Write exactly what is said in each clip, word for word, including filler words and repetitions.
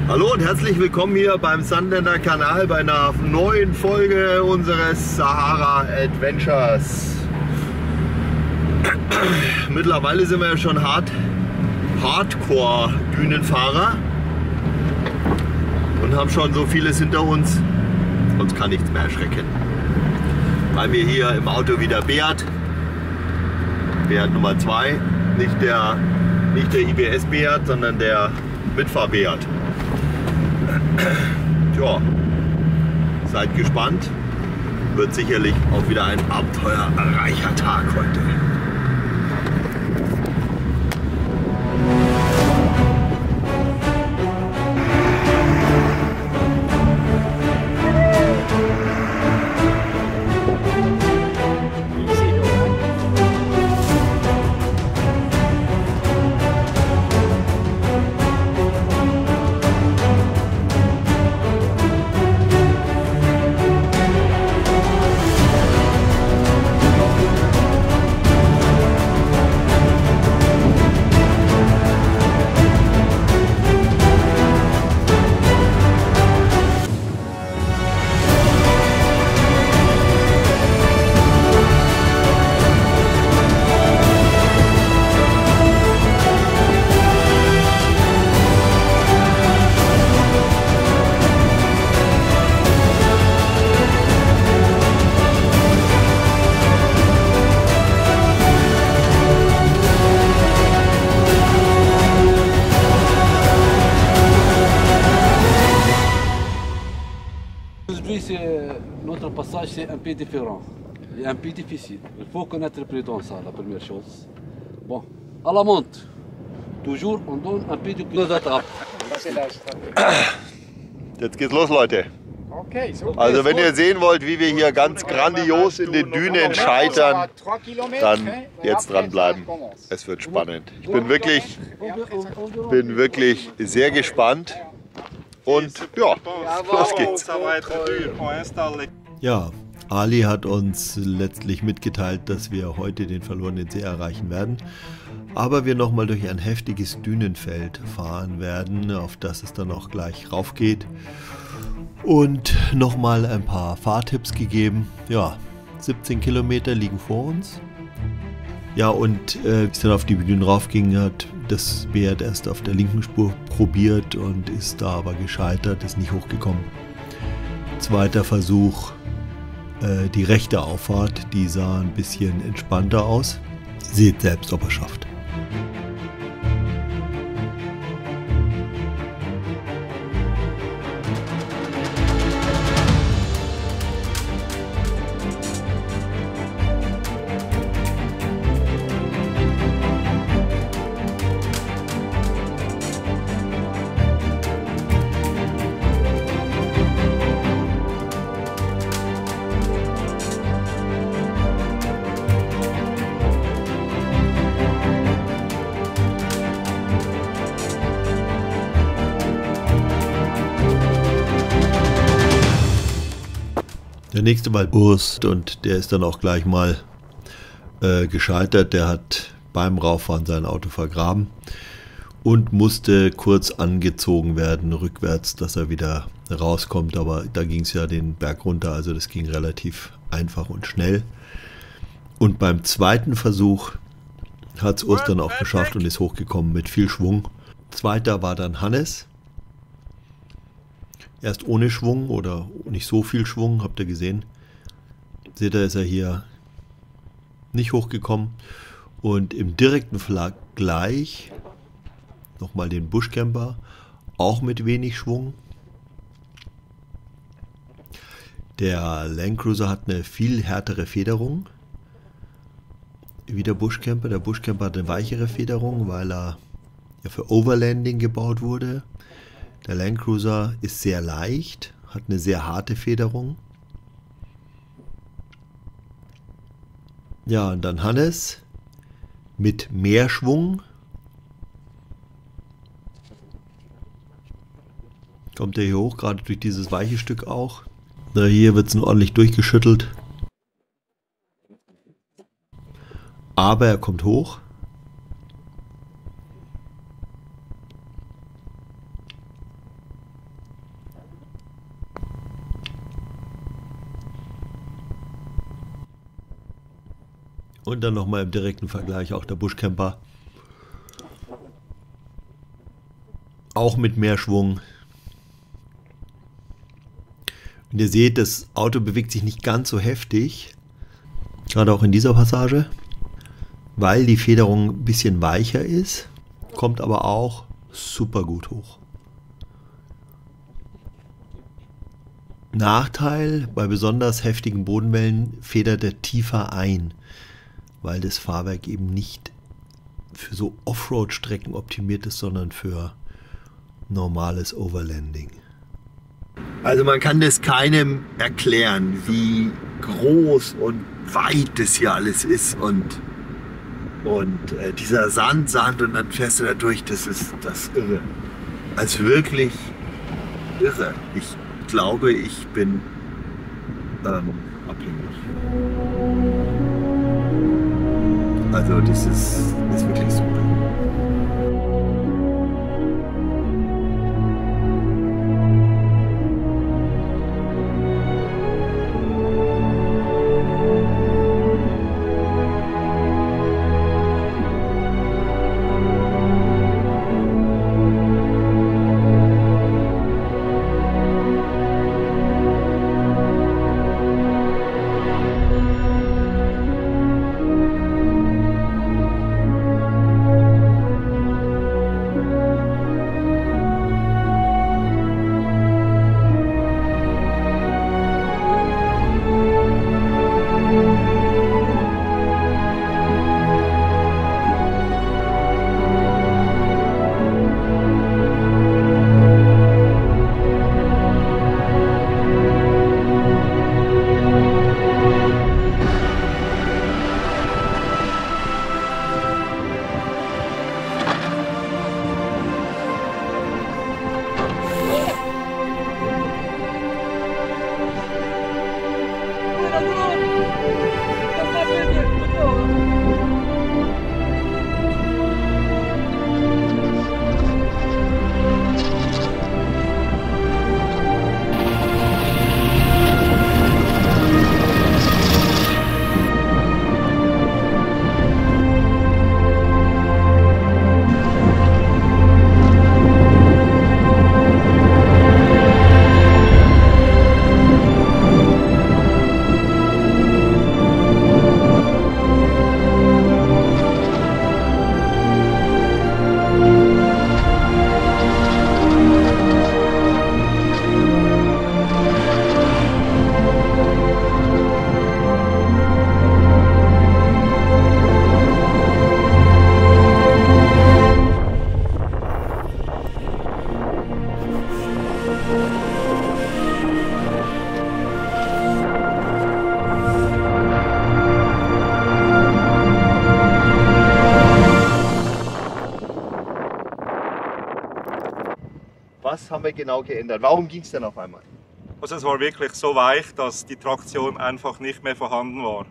Hallo und herzlich willkommen hier beim Sunländer Kanal bei einer neuen Folge unseres Sahara Adventures. Mittlerweile sind wir ja schon hart, Hardcore-Dünenfahrer und haben schon so vieles hinter uns. Uns kann nichts mehr erschrecken. Bei mir hier im Auto wieder Beat. Beat Nummer zwei. Nicht der, nicht der I B S Beat, sondern der Mitfahr Beat. Tja, seid gespannt. Wird sicherlich auch wieder ein abenteuerreicher Tag heute. Aujourd'hui, c'est notre passage, c'est un peu différent et un peu difficile. Il faut connaître le prudence, ça, la première chose. Bon, à la monte, toujours on donne un peu de coup d'attrape. Jetzt geht's los, Leute. Okay, super. Also wenn ihr sehen wollt, wie wir hier ganz grandios in den Dünen scheitern, dann jetzt dranbleiben. Es wird spannend. Ich bin wirklich, bin wirklich sehr gespannt. Und ja, los geht's. Ja, Ali hat uns letztlich mitgeteilt, dass wir heute den verlorenen See erreichen werden. Aber wir nochmal durch ein heftiges Dünenfeld fahren werden, auf das es dann auch gleich rauf geht. Und nochmal ein paar Fahrtipps gegeben. Ja, siebzehn Kilometer liegen vor uns. Ja, und äh, wie es dann auf die Dünen raufging, hat das Beat erst auf der linken Spur probiert und ist da aber gescheitert, ist nicht hochgekommen. Zweiter Versuch, äh, die rechte Auffahrt, die sah ein bisschen entspannter aus. Seht selbst, ob er schafft. Der nächste war Urs und der ist dann auch gleich mal äh, gescheitert. Der hat beim Rauffahren sein Auto vergraben und musste kurz angezogen werden rückwärts, dass er wieder rauskommt. Aber da ging es ja den Berg runter, also das ging relativ einfach und schnell. Und beim zweiten Versuch hat es Urs dann auch geschafft und ist hochgekommen mit viel Schwung. Zweiter war dann Hannes. Erst ohne Schwung oder nicht so viel Schwung, habt ihr gesehen. Seht ihr, ist er hier nicht hochgekommen. Und im direkten Vergleich nochmal den Bushcamper, auch mit wenig Schwung. Der Land Cruiser hat eine viel härtere Federung wie der Bushcamper. Der Bushcamper hat eine weichere Federung, weil er ja für Overlanding gebaut wurde. Der Land Cruiser ist sehr leicht, hat eine sehr harte Federung. Ja, und dann Hannes mit mehr Schwung. Kommt er hier hoch, gerade durch dieses weiche Stück auch. Na, hier wird es ordentlich durchgeschüttelt. Aber er kommt hoch. Und dann nochmal im direkten Vergleich auch der Buschcamper. Auch mit mehr Schwung. Und ihr seht, das Auto bewegt sich nicht ganz so heftig. Gerade auch in dieser Passage. Weil die Federung ein bisschen weicher ist. Kommt aber auch super gut hoch. Nachteil: Bei besonders heftigen Bodenwellen federt er tiefer ein, weil das Fahrwerk eben nicht für so Offroad-Strecken optimiert ist, sondern für normales Overlanding. Also man kann das keinem erklären, wie groß und weit das hier alles ist und, und äh, dieser Sand, Sand und dann fährst du da durch, das ist das irre. Also wirklich irre. Ich glaube, ich bin ähm, abhängig. Also das ist, ist wirklich super. Was haben wir genau geändert? Warum ging es denn auf einmal? Also es war wirklich so weich, dass die Traktion einfach nicht mehr vorhanden war.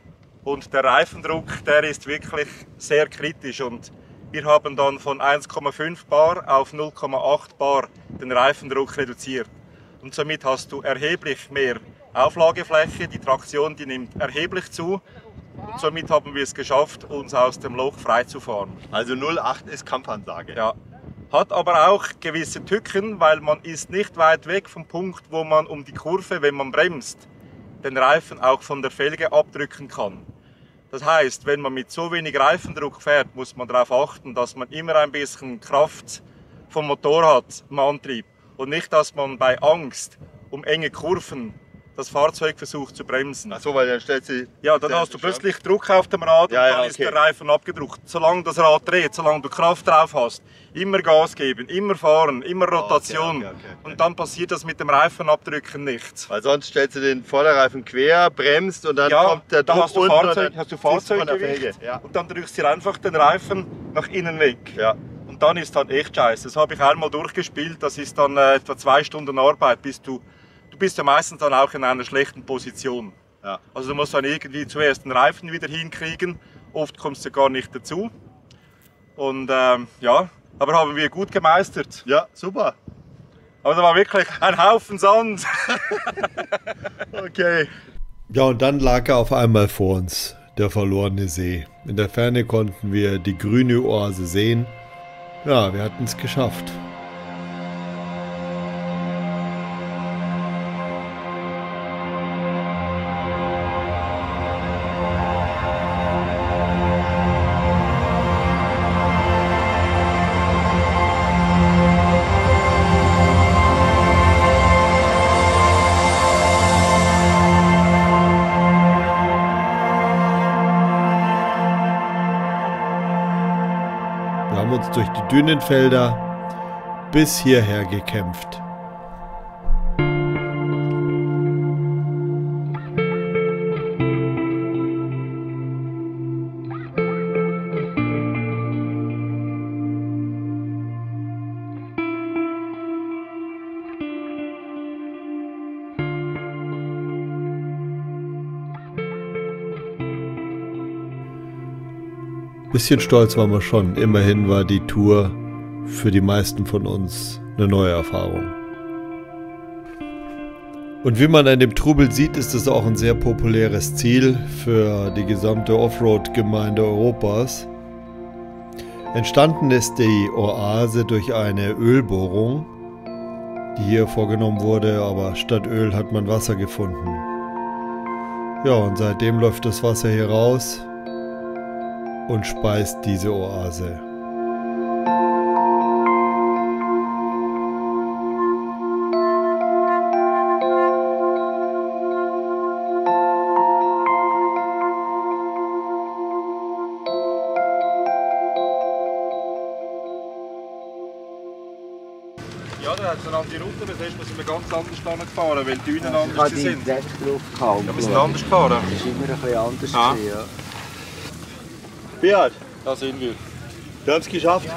Und der Reifendruck, der ist wirklich sehr kritisch und wir haben dann von eins Komma fünf Bar auf null Komma acht Bar den Reifendruck reduziert. Und somit hast du erheblich mehr Auflagefläche, die Traktion die nimmt erheblich zu und somit haben wir es geschafft, uns aus dem Loch freizufahren. Also null Komma acht ist Kampfansage. Ja. Hat aber auch gewisse Tücken, weil man ist nicht weit weg vom Punkt, wo man um die Kurve, wenn man bremst, den Reifen auch von der Felge abdrücken kann. Das heißt, wenn man mit so wenig Reifendruck fährt, muss man darauf achten, dass man immer ein bisschen Kraft vom Motor hat im Antrieb und nicht, dass man bei Angst um enge Kurven das Fahrzeug versucht zu bremsen. Ach so, weil dann stellt sie... Ja, dann hast du plötzlich Druck auf dem Rad ja, und dann ja, ist okay. der Reifen abgedruckt. Solange das Rad dreht, solange du Kraft drauf hast, immer Gas geben, immer fahren, immer Rotation. Okay, okay, okay, okay. Und dann passiert das mit dem Reifenabdrücken nichts. Weil sonst stellst du den Vorderreifen quer, bremst und dann Ja, kommt der da Druck hast du, unten Fahrzeug, und dann hast du ziehst von der Fahrzeuggewicht Felge. Ja. und dann drückst du einfach den Reifen nach innen weg. Ja. Und dann ist dann echt scheiße. Das habe ich einmal durchgespielt, das ist dann äh, etwa zwei Stunden Arbeit, bis du, du bist ja meistens dann auch in einer schlechten Position. Ja. Also du musst dann irgendwie zuerst den Reifen wieder hinkriegen, oft kommst du gar nicht dazu. Und ähm, ja, aber haben wir gut gemeistert. Ja, super. Aber da war wirklich ein Haufen Sand. Okay. Ja, und dann lag er auf einmal vor uns. der verlorene See. In der Ferne konnten wir die grüne Oase sehen. Ja, wir hatten es geschafft. Wir haben uns durch die Dünenfelder bis hierher gekämpft. Bisschen stolz waren wir schon. Immerhin war die Tour für die meisten von uns eine neue Erfahrung. Und wie man an dem Trubel sieht, ist es auch ein sehr populäres Ziel für die gesamte Offroad-Gemeinde Europas. Entstanden ist die Oase durch eine Ölbohrung, die hier vorgenommen wurde, aber statt Öl hat man Wasser gefunden. Ja, und seitdem läuft das Wasser hier raus und speist diese Oase. Ja, da hat es eine andere Route, das heißt, wir sind wir ganz anders gefahren, weil die Dünen anders Ich sind. habe die drauf gehauen. Ja, wir sind anders gefahren. Das ist immer ein bisschen anders Ah. gewesen, ja. Beat, Da sind wir. wir haben es geschafft.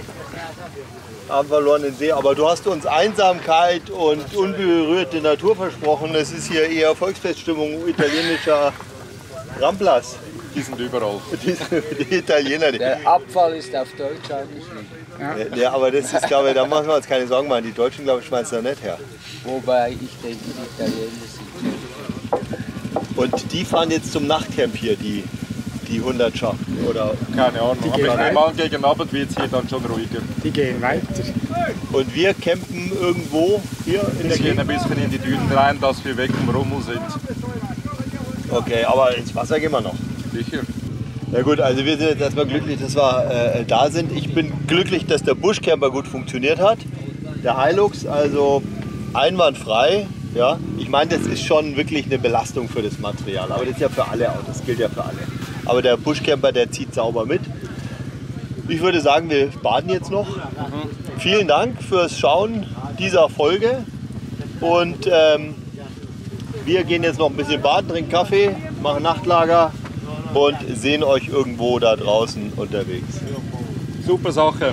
Am verlorenen See. Aber du hast uns Einsamkeit und unberührte Natur versprochen. Es ist hier eher Volksfeststimmung, italienischer Ramplas. Die sind überall. Die, die Italiener. Die, Der Abfall ist auf Deutsch angeschrieben. ja, aber das ist, glaube ich, da machen wir uns keine Sorgen machen. Die Deutschen, glaube ich, schmeißen da nicht her. Wobei ich denke, die Italiener sind. Und die fahren jetzt zum Nachtcamp hier, die, die hundert Schaften. Oder? Keine Ahnung. Aber ich nehme an, gegen Abend wird es hier dann schon ruhiger. Die gehen weiter. Und wir campen irgendwo hier in der Wir gehen Gegend. ein bisschen in die Dünen rein, dass wir weg vom Rummel sind. Okay, aber ins Wasser gehen wir noch. Sicher. Na gut, also wir sind jetzt erstmal glücklich, dass wir äh, da sind. Ich bin glücklich, dass der Buschcamper gut funktioniert hat. Der Hilux, also einwandfrei. Ja. Ich meine, das ist schon wirklich eine Belastung für das Material. Aber das ist ja für alle Autos, das gilt ja für alle. Aber der Buschcamper, der zieht sauber mit. Ich würde sagen, wir baden jetzt noch. Mhm. Vielen Dank fürs Schauen dieser Folge. Und ähm, wir gehen jetzt noch ein bisschen baden, trinken Kaffee, machen Nachtlager und sehen euch irgendwo da draußen unterwegs. Super Sache.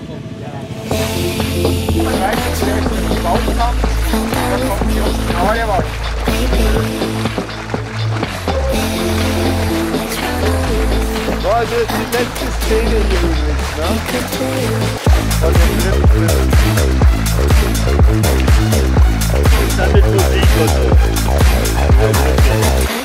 So, also jetzt die letzte Szene hier übrigens. Ne? Und dann mit Musik und so.